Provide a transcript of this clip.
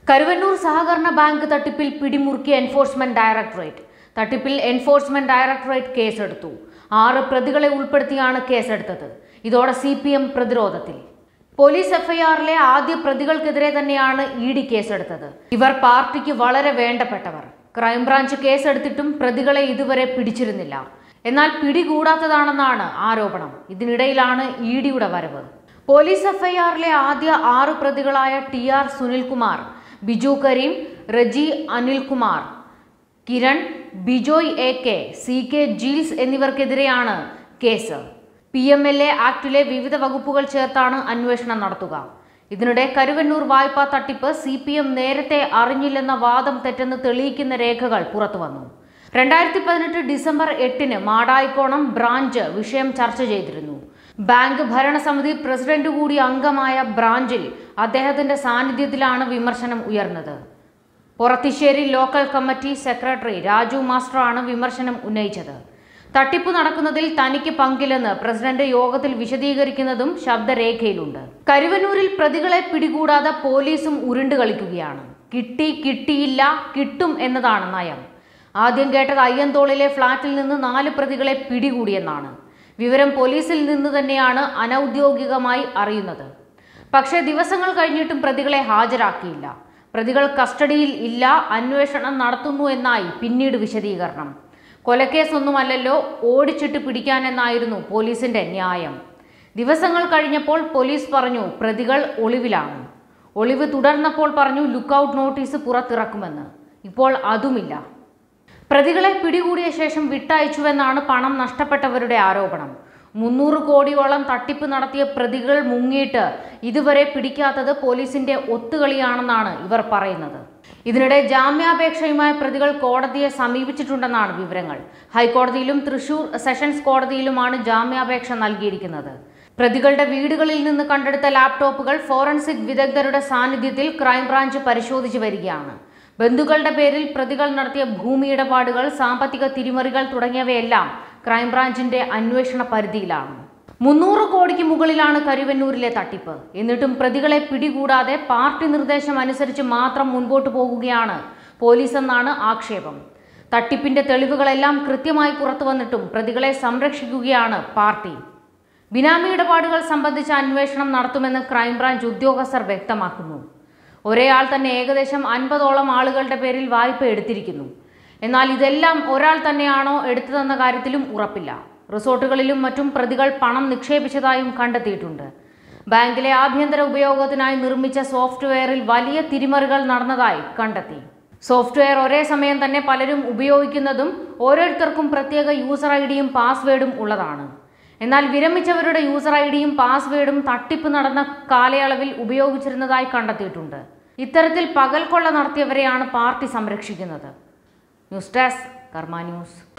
കരുവന്നൂർ സഹകരണ ബാങ്ക് തട്ടിപ്പിൽ പിടിമുറുക്കിയ എൻഫോഴ്സ്മെന്റ് ഡയറക്ടറേറ്റ്. തട്ടിപ്പിൽ എൻഫോഴ്സ്മെന്റ് ഡയറക്ടറേറ്റ് കേസെടുത്തു. 6 പ്രതികളെ ഉൾപ്പെടുത്തിയാണ് കേസെടുത്തത്. ഇതോടെ CPM പ്രതിരോധത്തിൽ. പോലീസ് FIRലെ ആദ്യ പ്രതികൾക്കെതിരെ തന്നെയാണ് ED കേസെടുത്തത്. ഇവർ പാർട്ടിക്ക് വളരെ വേണ്ടപ്പെട്ടവർ. ക്രൈംബ്രാഞ്ച് കേസെടുത്തിട്ടും പ്രതികളെ ഇതുവരെ പിടിച്ചിരുന്നില്ല. എന്നാൽ പിടികൂടാത്തതാണെന്നാണ് ആരോപണം. ഇതിനിടയിലാണ് EDയുടെ വരവ്. പോലീസ് FIRലെ ആദ്യ 6 പ്രതികളായ TR Sunilkumar, Biju Kareem, Reji Anilkumar, Kiran, Bijoy AK, CK Jeels എന്നിവർക്കെതിരെയാണ് കേസ്. PMLA ആക്ടിലെ വിവിധ വകുപ്പുകൾ ചേർത്താണ് അന്വേഷണം നടത്തുക. ഇതിനിടെ കരുവന്നൂർ വായ്പാ തട്ടിപ്പ് CPM നേരത്തെ അറിഞ്ഞില്ലെന്ന വാദം തെറ്റെന്ന് തെളിയിക്കുന്ന രേഖകൾ പുറത്തുവന്നു. 2018 ഡിസംബർ 8-ന് മാടായിക്കോണം ബ്രാഞ്ച് വിഷയം ചർച്ച ചെയ്തിരുന്നു. ബാങ്ക് ഭരണസമിതി പ്രസിഡന്റ് കൂടി അംഗമായ ബ്രാഞ്ചിൽ അദ്ദേഹത്തിന്റെ സാന്നിധ്യത്തിലാണ് വിമർശനം ഉയർന്നത്. Porathissery local committee secretary Raju മാസ്റ്ററാണ് വിമർശനം ഉന്നയിച്ചത്. തട്ടിപ്പ് നടക്കുന്നതിൽ തനിക്ക് പങ്കില്ലെന്ന് പ്രസിഡന്റ് യോഗത്തിൽ വിശദീകരിക്കുന്നതും ശബ്ദരേഖയിലുണ്ട്. കരുവന്നൂരിൽ പ്രതികളെ പിടികൂടാതെ പോലീസും ഉരുണ്ട് കളിക്കുകയാണ്. കിട്ടിയില്ല, കിട്ടും എന്നതാണ് നയം. ആദ്യം കേട്ടത് അയ്യന്തോളിലെ ഫ്ളാറ്റിൽ നിന്ന് 4 പ്രതികളെ പിടികൂടിയെന്നാണ്. വിവരം പോലീസിൽ നിന്ന് തന്നെയാണ് അനൌദ്യോഗികമായി അറിയുന്നത്. പക്ഷേ ദിവസങ്ങൾ കഴിഞ്ഞിട്ടും പ്രതികളെ ഹാജരാക്കിയില്ല. പ്രതികൾ കസ്റ്റഡിയിൽ ഇല്ല, അന്വേഷണം നടത്തുന്നു എന്നായി പിന്നീട് വിശദീകരണം. കൊലക്കേസൊന്നുമല്ലല്ലോ, ഓടിച്ചിട്ട് പിടിക്കാനെന്നായിരുന്നു പോലീസിന്റെ ന്യായം. ദിവസങ്ങൾ കഴിഞ്ഞപ്പോൾ പോലീസ് പറഞ്ഞു പ്രതികൾ ഒളിവിലാണ്. ഒളിവ് തുടർന്നപ്പോൾ പറഞ്ഞു ലുക്കൌട്ട് നോട്ടീസ് പുറത്തിറക്കുമെന്ന്. ഇപ്പോൾ അതുമില്ല. പ്രതികളെ പിടികൂടിയ ശേഷം വിട്ടയച്ചുവെന്നാണ് പണം നഷ്ടപ്പെട്ടവരുടെ ആരോപണം. 300 കോടിയോളം തട്ടിപ്പ് നടത്തിയ പ്രതികൾ മുങ്ങിയിട്ട് ഇതുവരെ പിടിക്കാത്തത് പോലീസിന്റെ ഒത്തുകളിയാണെന്നാണ് ഇവർ പറയുന്നത്. ഇതിനിടെ ജാമ്യാപേക്ഷയുമായി പ്രതികൾ കോടതിയെ സമീപിച്ചിട്ടുണ്ടെന്നാണ് വിവരങ്ങൾ. ഹൈക്കോടതിയിലും തൃശൂർ സെഷൻസ് കോടതിയിലുമാണ് ജാമ്യാപേക്ഷ നൽകിയിരിക്കുന്നത്. പ്രതികളുടെ വീടുകളിൽ നിന്ന് കണ്ടെടുത്ത ലാപ്ടോപ്പുകൾ ഫോറൻസിക് വിദഗ്ധരുടെ സാന്നിധ്യത്തിൽ ക്രൈംബ്രാഞ്ച് പരിശോധിച്ചു വരികയാണ്. ബന്ധുക്കളുടെ പേരിൽ പ്രതികൾ നടത്തിയ ഭൂമി ഇടപാടുകൾ, സാമ്പത്തിക തിരിമറികൾ തുടങ്ങിയവയെല്ലാം ക്രൈംബ്രാഞ്ചിന്റെ അന്വേഷണ പരിധിയിലാണ്. 300 കോടിക്ക് മുകളിലാണ് കരുവന്നൂരിലെ തട്ടിപ്പ്. എന്നിട്ടും പ്രതികളെ പിടികൂടാതെ പാർട്ടി നിർദ്ദേശം അനുസരിച്ച് മാത്രം മുൻപോട്ട് പോകുകയാണ് പോലീസ് എന്നാണ് ആക്ഷേപം. തട്ടിപ്പിന്റെ തെളിവുകളെല്ലാം കൃത്യമായി പുറത്തു വന്നിട്ടും പ്രതികളെ സംരക്ഷിക്കുകയാണ് പാർട്ടി. ബിനാമി ഇടപാടുകൾ സംബന്ധിച്ച അന്വേഷണം നടത്തുമെന്ന് ക്രൈംബ്രാഞ്ച് ഉദ്യോഗസ്ഥർ വ്യക്തമാക്കുന്നു. ഒരേ ആൾ തന്നെ ഏകദേശം 50ഓളം ആളുകളുടെ പേരിൽ വായ്പ എടുത്തിരിക്കുന്നു. എന്നാൽ ഇതെല്ലാം ഒരാൾ തന്നെയാണോ എടുത്തതെന്ന കാര്യത്തിലും ഉറപ്പില്ല. റിസോർട്ടുകളിലും മറ്റും പ്രതികൾ പണം നിക്ഷേപിച്ചതായും കണ്ടെത്തിയിട്ടുണ്ട്. ബാങ്കിലെ ആഭ്യന്തര ഉപയോഗത്തിനായി നിർമ്മിച്ച സോഫ്റ്റ്വെയറിൽ വലിയ തിരിമറികൾ നടന്നതായി കണ്ടെത്തി. സോഫ്റ്റ്വെയർ ഒരേ സമയം തന്നെ പലരും ഉപയോഗിക്കുന്നതും ഓരോരുത്തർക്കും പ്രത്യേക യൂസർ IDയും പാസ്വേഡും ഉള്ളതാണ്. എന്നാൽ വിരമിച്ചവരുടെ യൂസർ IDയും പാസ്വേഡും തട്ടിപ്പ് നടന്ന കാലയളവിൽ ഉപയോഗിച്ചിരുന്നതായി കണ്ടെത്തിയിട്ടുണ്ട്. ഇത്തരത്തിൽ പകൽക്കൊള്ള നടത്തിയവരെയാണ് പാർട്ടി സംരക്ഷിക്കുന്നത്. News desk Karma news.